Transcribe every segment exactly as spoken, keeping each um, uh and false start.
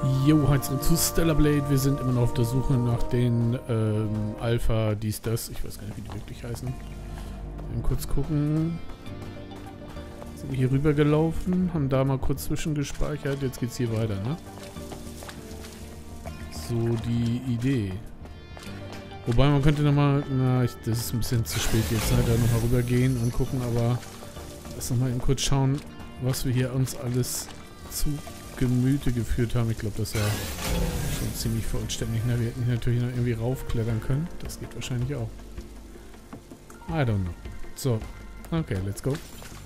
Jo, heute zurück zu Stellar Blade. Wir sind immer noch auf der Suche nach den ähm, Alpha, dies, das. Ich weiß gar nicht, wie die wirklich heißen. Mal kurz gucken. Sind wir hier rüber gelaufen, haben da mal kurz zwischengespeichert. Jetzt geht's hier weiter, ne? So die Idee. Wobei man könnte nochmal, na, ich, das ist ein bisschen zu spät jetzt, ne, da nochmal rübergehen und gucken, aber lass nochmal eben kurz schauen, was wir hier uns alles zu Gemüte geführt haben. Ich glaube, das war schon ziemlich vollständig. Ne? Wir hätten hier natürlich noch irgendwie raufklettern können. Das geht wahrscheinlich auch. I don't know. So, okay, let's go.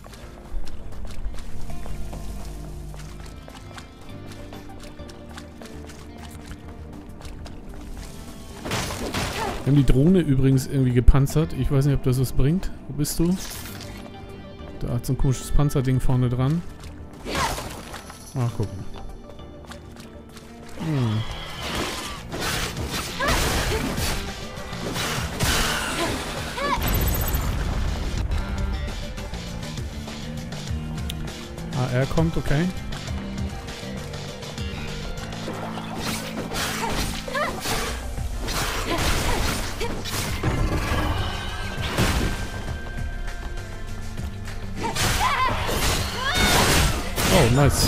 Wir haben die Drohne übrigens irgendwie gepanzert. Ich weiß nicht, ob das was bringt. Wo bist du? Da hat so ein komisches Panzerding vorne dran. Mal gucken. Hm. Ah, er kommt, okay. Oh, nice.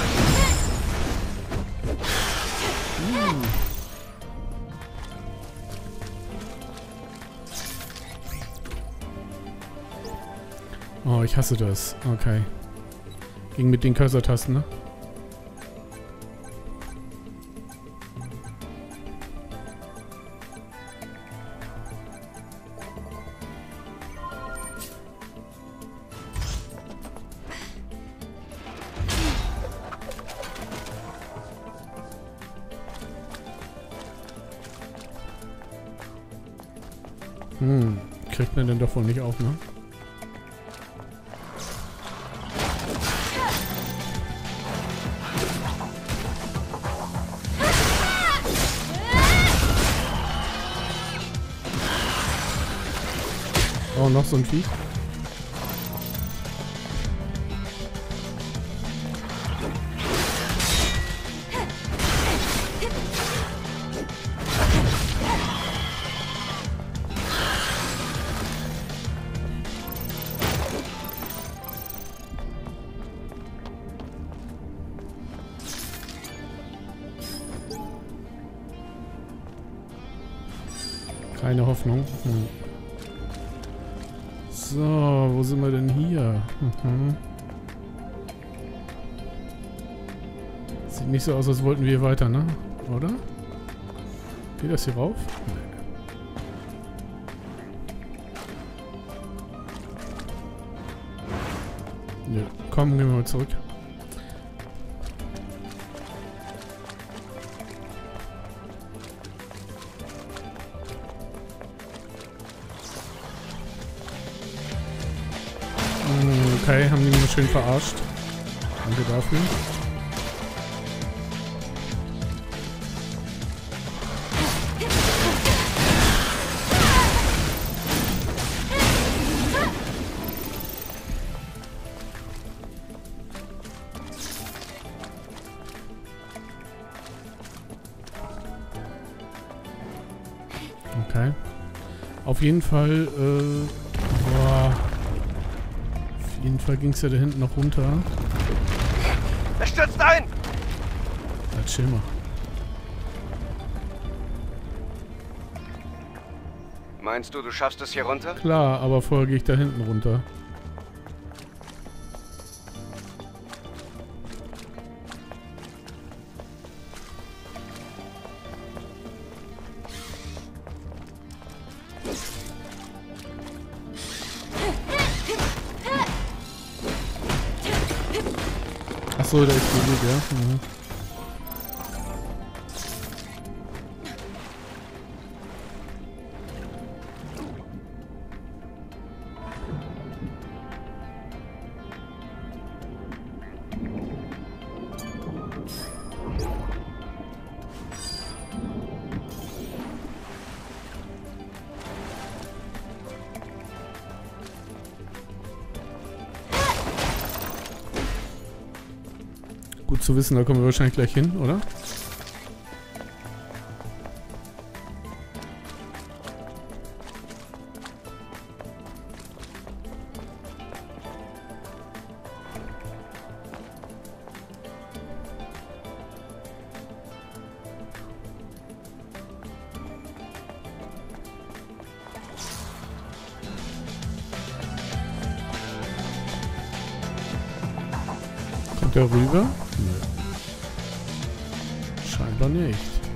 Oh, ich hasse das. Okay. Ging mit den Cursor-Tasten, ne? Hm, kriegt man denn doch wohl nicht auf, ne? Oh, noch so ein Vieh. Keine Hoffnung. Hm. So, wo sind wir denn hier? Mhm. Sieht nicht so aus, als wollten wir weiter, ne? Oder? Geht das hier rauf? Nee. Ja, komm, gehen wir mal zurück. Okay, haben die mich schön verarscht. Danke dafür. Okay. Auf jeden Fall, äh, boah. Auf jeden Fall ging es ja da hinten noch runter. Er stürzt ein! Ja, chill mal. Meinst du, du schaffst es hier runter? Klar, aber vorher gehe ich da hinten runter. Achso, da ist die Weg, ja. Mhm. zu wissen, da kommen wir wahrscheinlich gleich hin, oder? Kommt er rüber? Nö. Scheinbar nicht.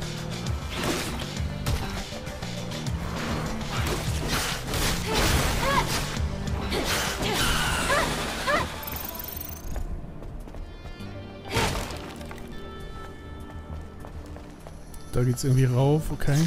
Da geht's irgendwie rauf, okay.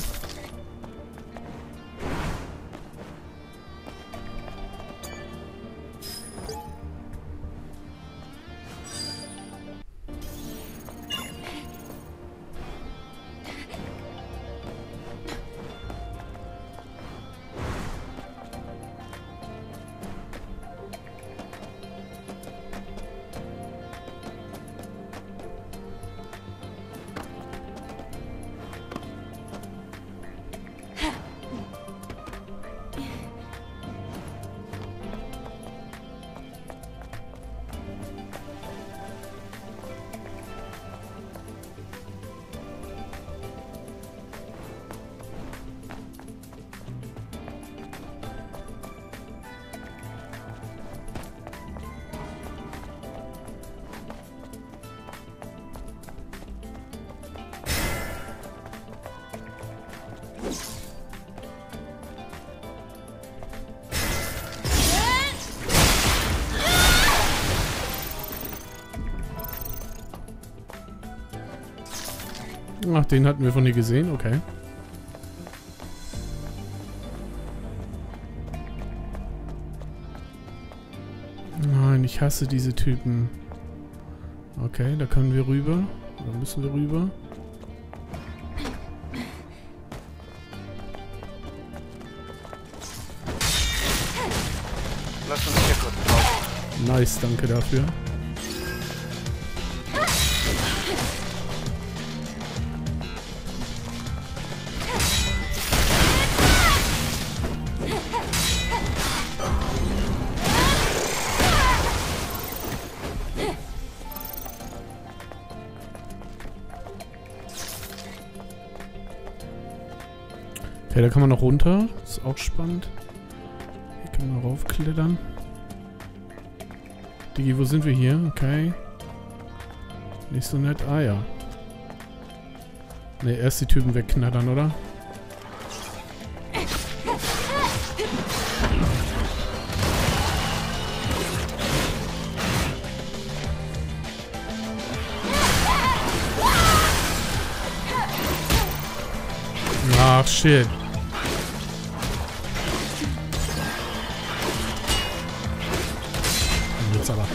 Ach, den hatten wir von hier gesehen, okay. Nein, ich hasse diese Typen. Okay, da können wir rüber. Da müssen wir rüber. Lass uns hier kurz pausen. Nice, danke dafür. Okay, da kann man noch runter. Ist auch spannend. Hier können wir raufklettern. Digi, wo sind wir hier? Okay. Nicht so nett. Ah ja. Ne, erst die Typen wegknattern, oder? Ach, shit. Jetzt aber.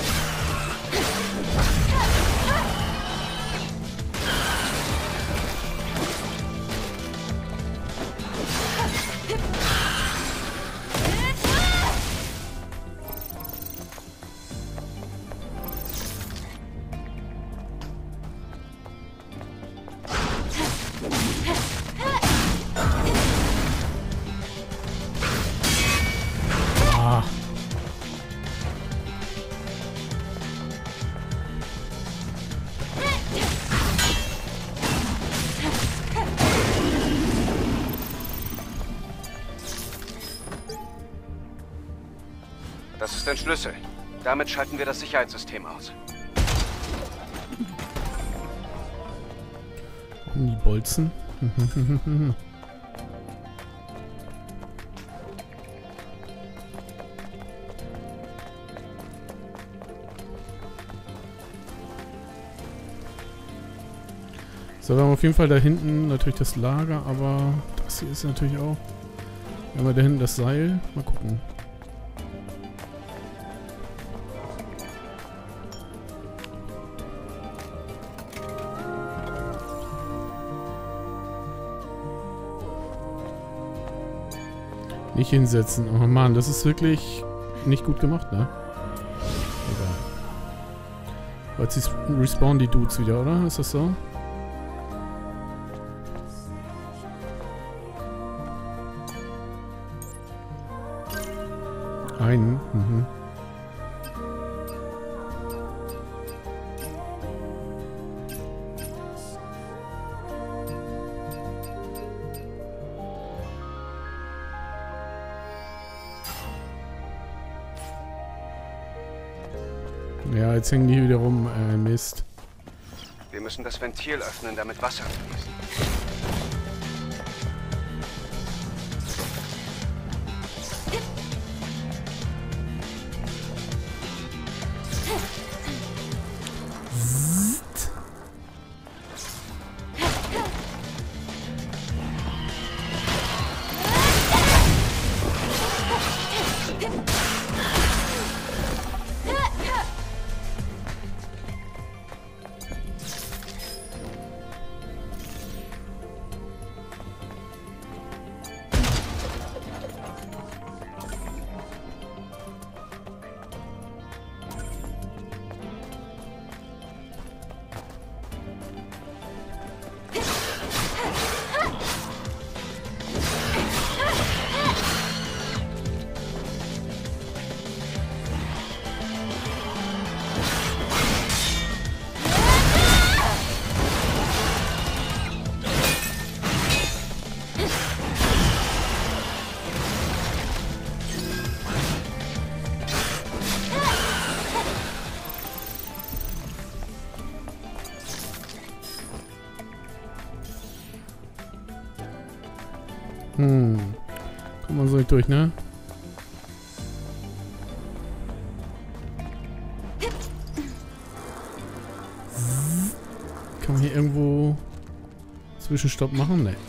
Das ist ein Schlüssel. Damit schalten wir das Sicherheitssystem aus. Die Bolzen. So, wir haben auf jeden Fall da hinten natürlich das Lager, aber das hier ist natürlich auch. Wir haben da hinten das Seil. Mal gucken. Nicht hinsetzen. Oh Mann, das ist wirklich nicht gut gemacht, ne? Egal. Weil sie respawnen die Dudes wieder, oder? Ist das so? Einen. Mhm. Ja, jetzt hängen die wieder rum. Äh, Mist. Wir müssen das Ventil öffnen, damit Wasser fließt. Hm. Kommt man so nicht durch, ne? Kann man hier irgendwo Zwischenstopp machen? Ne.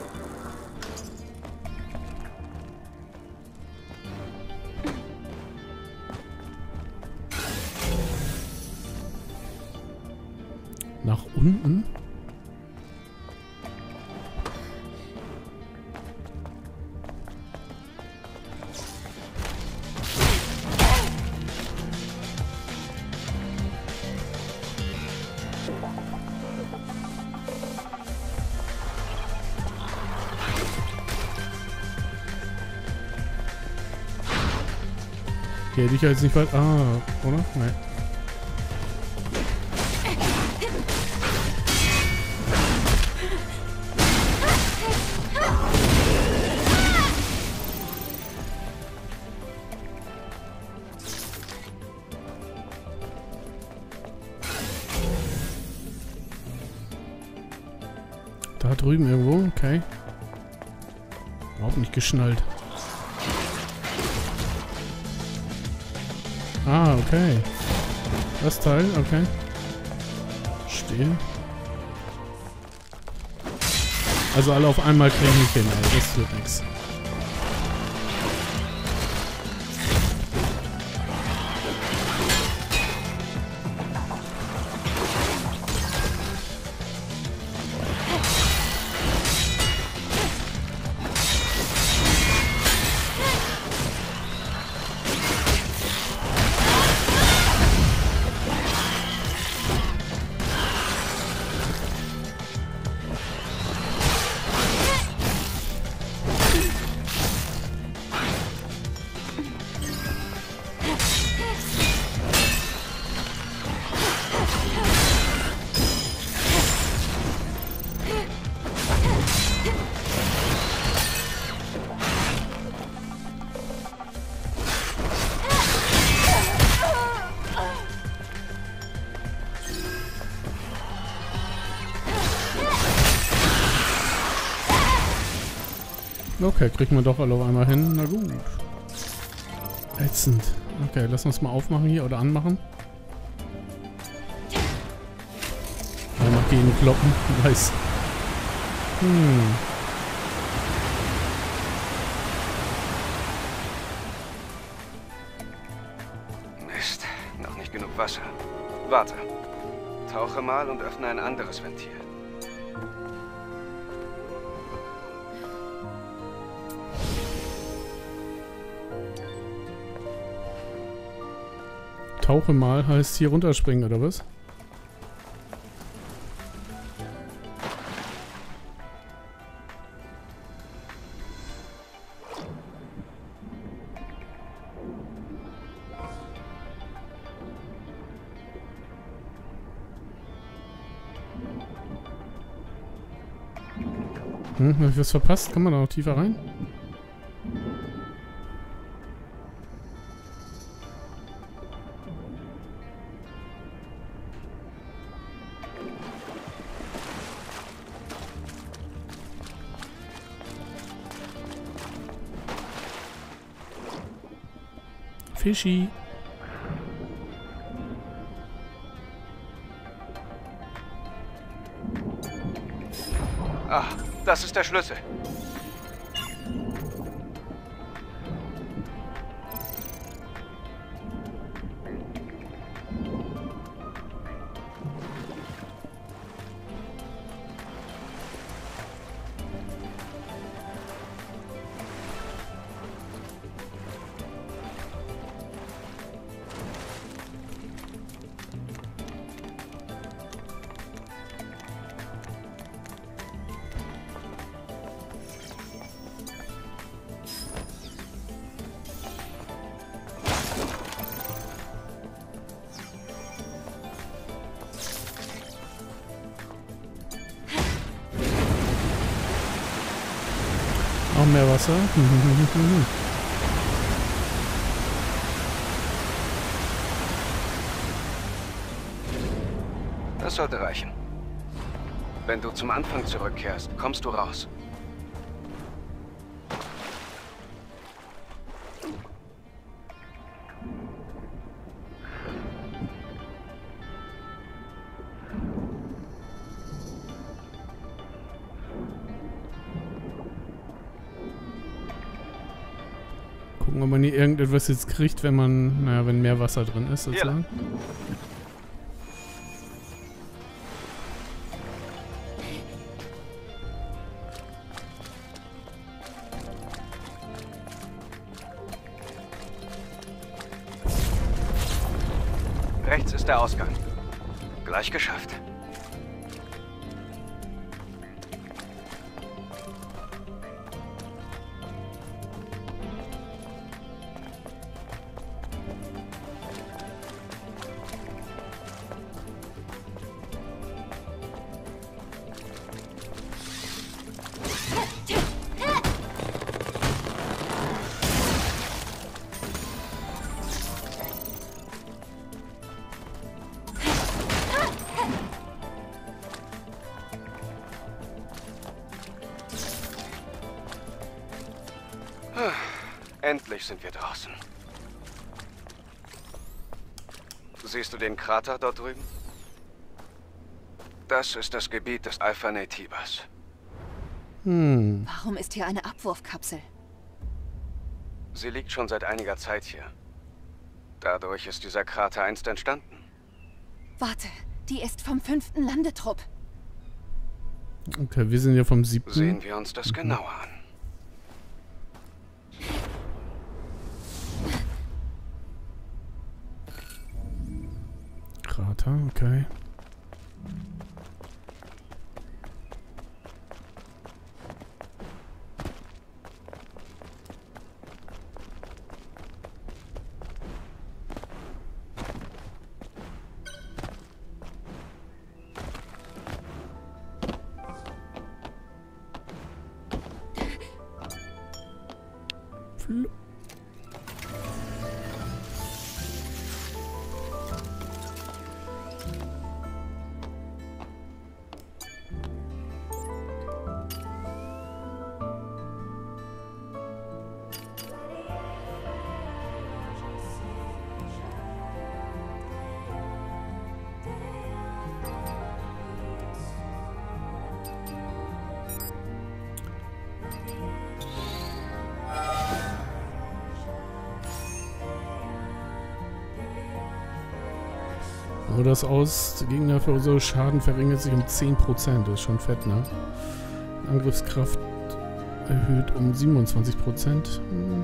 Nach unten? Okay, hätte ich jetzt nicht weit. Ah, oder? Nein. Da drüben irgendwo, okay. Überhaupt nicht geschnallt. Ah, okay. Das Teil, okay. Stehen. Also alle auf einmal kriege ich nicht hin, ey. Das wird nichts. Okay, kriegen wir doch alle auf einmal hin. Na gut. Ätzend. Okay, lass uns mal aufmachen hier oder anmachen. Einmal gegen kloppen. Nice. Hm. Mist, noch nicht genug Wasser. Warte. Tauche mal und öffne ein anderes Ventil. Tauche mal heißt hier runterspringen, oder was? Hm, hab ich was verpasst? Kann man da noch tiefer rein? Fischi. Ah, das ist der Schlüssel. Auch mehr Wasser. Das sollte reichen. Wenn du zum Anfang zurückkehrst, kommst du raus. Gucken, ob man hier irgendetwas jetzt kriegt, wenn man, naja, wenn mehr Wasser drin ist, sozusagen. Rechts ist der Ausgang. Gleich geschafft. Endlich sind wir draußen. Siehst du den Krater dort drüben? Das ist das Gebiet des Alpha Naytibas. Hm. Warum ist hier eine Abwurfkapsel? Sie liegt schon seit einiger Zeit hier. Dadurch ist dieser Krater einst entstanden. Warte, die ist vom fünften Landetrupp. Okay, wir sind ja vom siebten. Sehen wir uns das genauer an. Krater, okay. Fl- Aber das aus, Gegner für so Schaden verringert sich um zehn Prozent. Das ist schon fett, ne? Angriffskraft erhöht um siebenundzwanzig Prozent. Hm.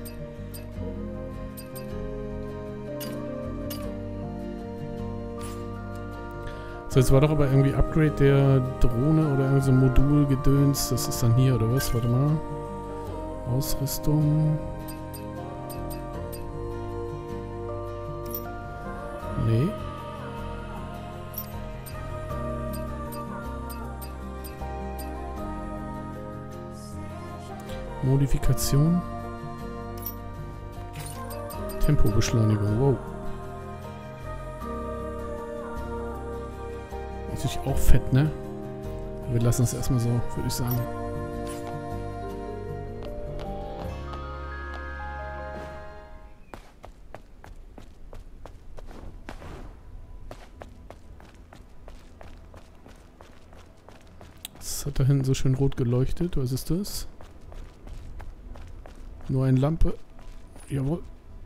So, jetzt war doch aber irgendwie Upgrade der Drohne oder irgend so ein Modulgedöns. Das ist dann hier, oder was? Warte mal. Ausrüstung. Nee. Modifikation. Tempobeschleunigung, wow. Natürlich auch fett, ne? Wir lassen es erstmal so, würde ich sagen. Das hat da hinten so schön rot geleuchtet. Was ist das? Nur eine Lampe. Jawohl.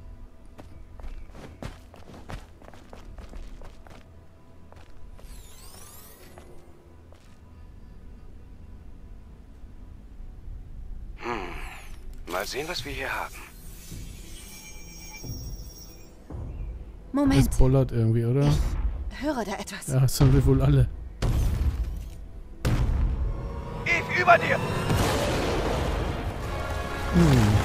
Mal sehen, was wir hier haben. Moment. Das bollert irgendwie, oder? Ich höre da etwas. Ja, das haben wir wohl alle. Eve, über dir! Hm.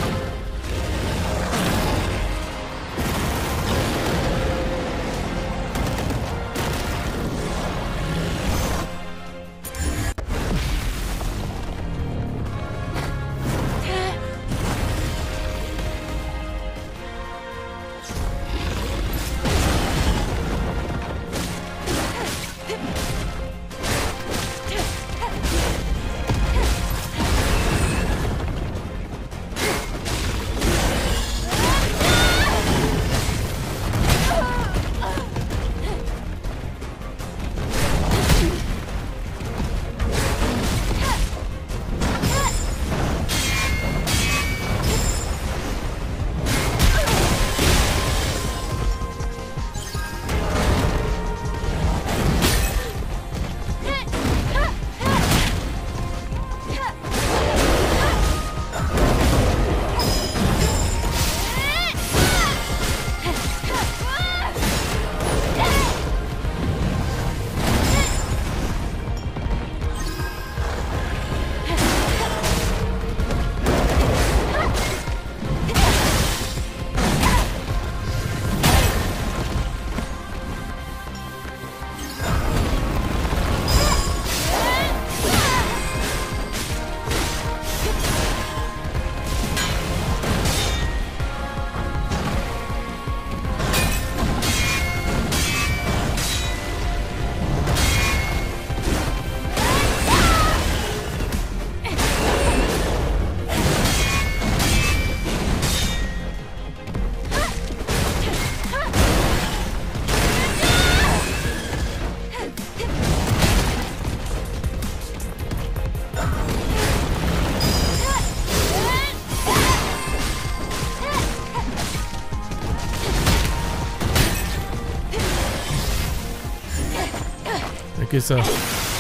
Weg ist er. War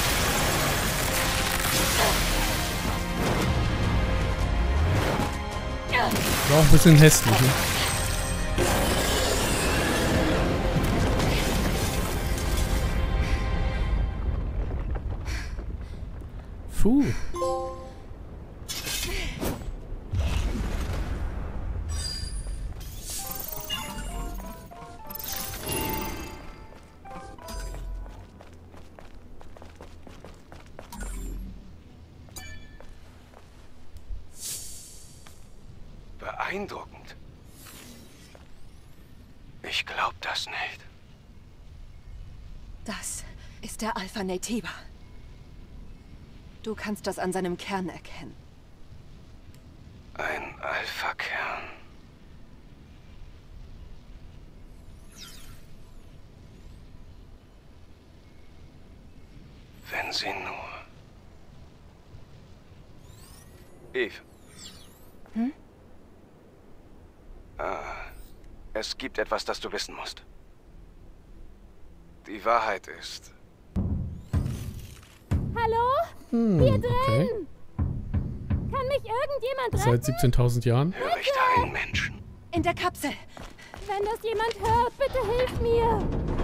auch ein bisschen hässlich, ne? Puh. Beeindruckend. Ich glaub das nicht. Das ist der Alpha Naytiba. Du kannst das an seinem Kern erkennen. Ein Alpha-Kern. Wenn sie nur... Eve. Hm? Ah, es gibt etwas, das du wissen musst. Die Wahrheit ist... Hallo? Hm, Hier drin! okay. Kann mich irgendjemand retten? Seit siebzehntausend Jahren. Höre ich da einen Menschen? In der Kapsel. Wenn das jemand hört, bitte hilf mir!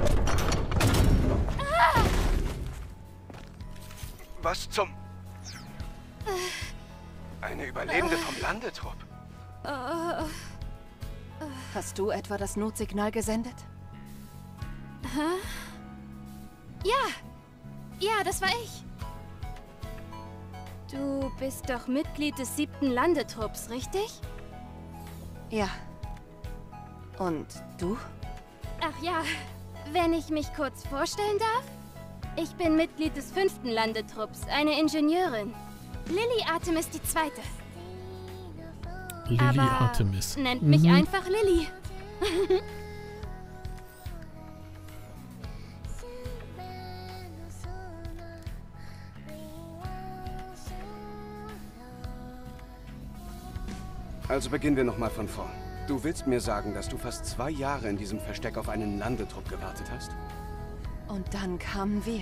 Ah! Was zum... Eine Überlebende vom Landetrupp. Hast du etwa das Notsignal gesendet? Ja! Ja, das war ich. Du bist doch Mitglied des siebten Landetrupps, richtig? Ja. Und du? Ach ja, wenn ich mich kurz vorstellen darf? Ich bin Mitglied des fünften Landetrupps, eine Ingenieurin. Lily Artemis die Zweite. Lily Aber Artemis. nennt mich Mhm. einfach Lily. Also beginnen wir nochmal von vorn. Du willst mir sagen, dass du fast zwei Jahre in diesem Versteck auf einen Landetrupp gewartet hast? Und dann kamen wir.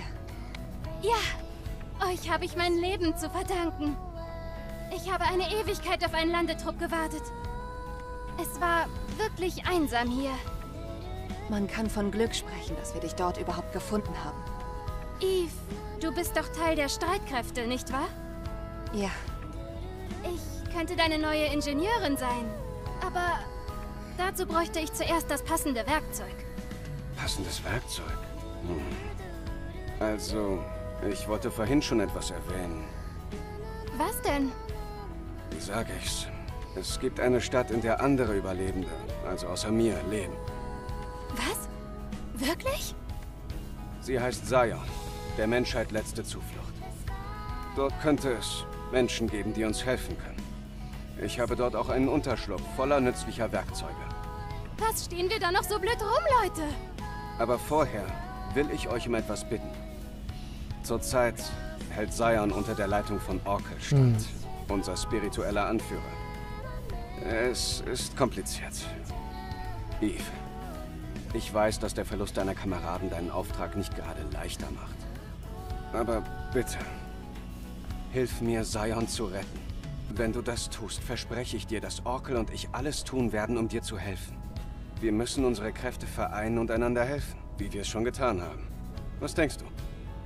Ja, euch habe ich mein Leben zu verdanken. Ich habe eine Ewigkeit auf einen Landetrupp gewartet. Es war wirklich einsam hier. Man kann von Glück sprechen, dass wir dich dort überhaupt gefunden haben. Eve, du bist doch Teil der Streitkräfte, nicht wahr? Ja, Ich könnte deine neue Ingenieurin sein. Aber dazu bräuchte ich zuerst das passende Werkzeug. Passendes Werkzeug? Hm. Also, ich wollte vorhin schon etwas erwähnen. Was denn? Wie sage ich's? Es gibt eine Stadt, in der andere Überlebende, also außer mir, leben. Was? Wirklich? Sie heißt Zion, der Menschheit letzte Zuflucht. Dort könnte es Menschen geben, die uns helfen können. Ich habe dort auch einen Unterschlupf voller nützlicher Werkzeuge. Was stehen wir da noch so blöd rum, Leute? Aber vorher will ich euch um etwas bitten. Zurzeit hält Zion unter der Leitung von Orkel statt, Hm. unser spiritueller Anführer. Es ist kompliziert. Eve, ich weiß, dass der Verlust deiner Kameraden deinen Auftrag nicht gerade leichter macht. Aber bitte, hilf mir, Zion zu retten. Wenn du das tust, verspreche ich dir, dass Orkel und ich alles tun werden, um dir zu helfen. Wir müssen unsere Kräfte vereinen und einander helfen, wie wir es schon getan haben. Was denkst du?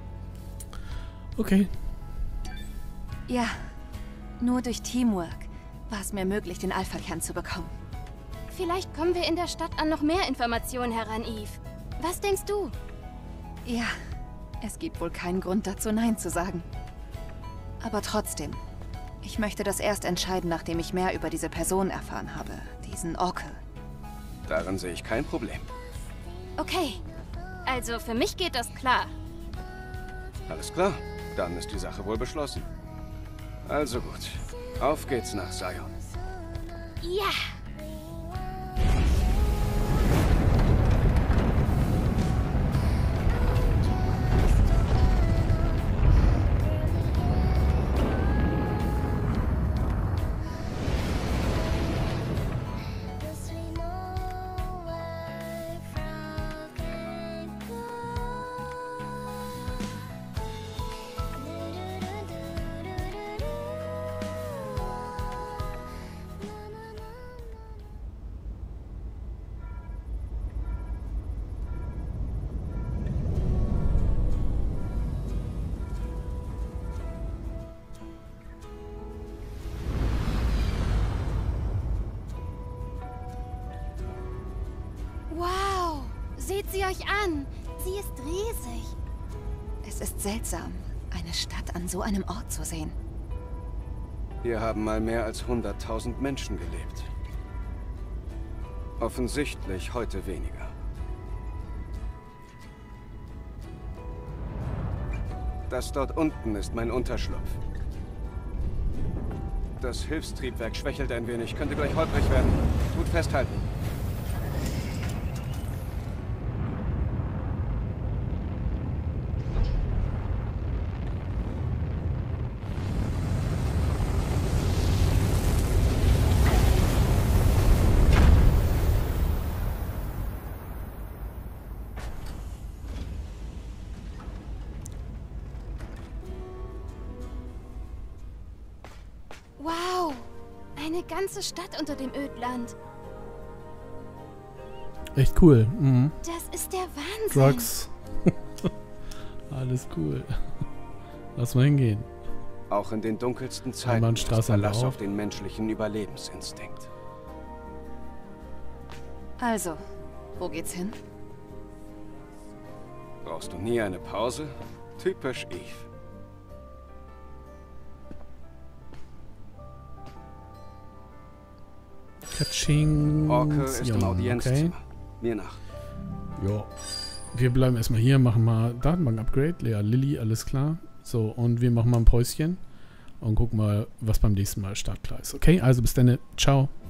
Okay. ja. Nur durch Teamwork war es mir möglich, den Alpha-Kern zu bekommen. Vielleicht kommen wir in der Stadt an noch mehr Informationen heran, Eve. Was denkst du? Ja, es gibt wohl keinen Grund dazu, Nein zu sagen. Aber trotzdem, ich möchte das erst entscheiden, nachdem ich mehr über diese Person erfahren habe. Diesen Orkel. Darin sehe ich kein Problem. Okay. Also für mich geht das klar. Alles klar, dann ist die Sache wohl beschlossen. Also gut, auf geht's nach Zion. Ja! Wow! Seht sie euch an! Sie ist riesig. Es ist seltsam, eine Stadt an so einem Ort zu sehen. Hier haben mal mehr als hunderttausend Menschen gelebt. Offensichtlich heute weniger. Das dort unten ist mein Unterschlupf. Das Hilfstriebwerk schwächelt ein wenig. Könnte gleich holprig werden. Gut festhalten. Wow! Eine ganze Stadt unter dem Ödland. Echt cool. Mhm. Das ist der Wahnsinn. Drugs. Alles cool. Lass mal hingehen. Auch in den dunkelsten Zeiten ist Einbahnstraße Verlass auch. auf den menschlichen Überlebensinstinkt. Also, wo geht's hin? Brauchst du nie eine Pause? Typisch Eve. Katsching. Orke ist im Audienzzimmer. Okay. Mir nach. Ja. Wir bleiben erstmal hier, machen mal Datenbank-Upgrade. Lea, Lilly, alles klar. So, und wir machen mal ein Päuschen und gucken mal, was beim nächsten Mal startklar ist. Okay, also bis dann. Ciao.